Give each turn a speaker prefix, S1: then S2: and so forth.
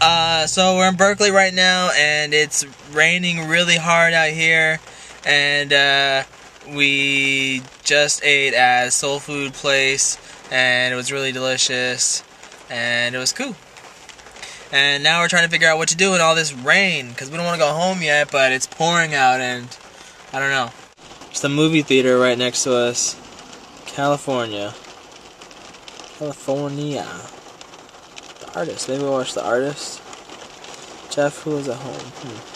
S1: So we're in Berkeley right now, and it's raining really hard out here, and we just ate at a soul food place, and it was really delicious, and it was cool. And now we're trying to figure out what to do in all this rain, because we don't want to go home yet, but it's pouring out, and I don't know. It's the movie theater right next to us. California. The Artist. Maybe we'll watch The Artist. Jeff, who is at home?